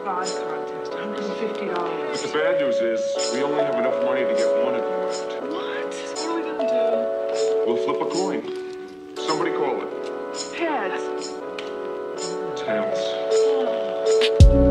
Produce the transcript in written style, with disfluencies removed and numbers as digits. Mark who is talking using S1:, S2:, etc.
S1: slide contest, $150.
S2: But the bad news is, we only have enough money to get one of them left.
S1: What? What are we gonna do?
S2: We'll flip a coin. Somebody call it.
S1: Heads.
S2: Tails.